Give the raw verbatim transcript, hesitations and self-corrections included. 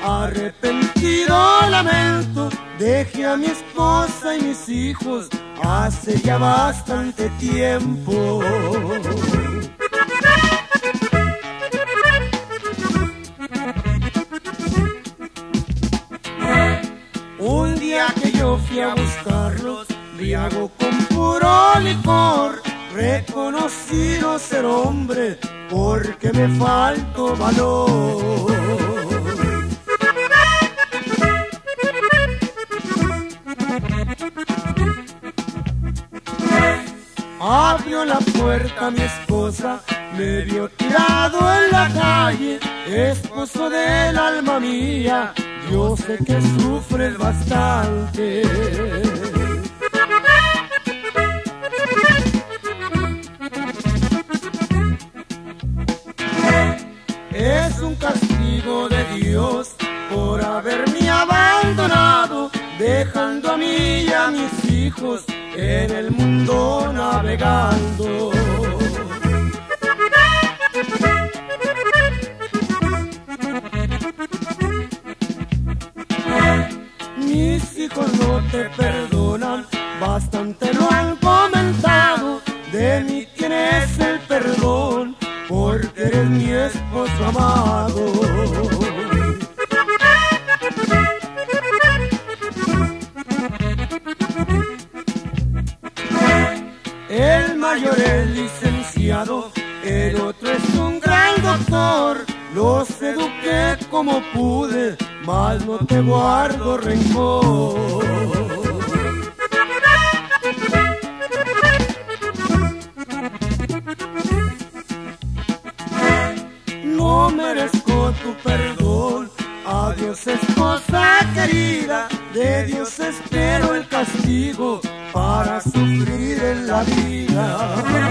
Arrepentido lamento, dejé a mi esposa y mis hijos hace ya bastante tiempo. Un día que yo fui a buscarlos, briago con puro licor, reconocí no ser hombre porque me faltó valor. Abrió la puerta mi esposa, me vio tirado en la calle, esposo del alma mía, yo sé que sufres bastante. Es un castigo de Dios por haberme abandonado, dejando a mí y a mis hijos en el mundo navegando. Mis hijos no te perdonan, bastante lo han comentado, de mí tienes el perdón, porque eres mi esposo amado. El mayor es licenciado, el otro es un gran doctor. Los eduqué como pude, mas no te guardo rencor. No merezco tu perdón, adiós esposa querida, de Dios espero el castigo para sufrir en la vida.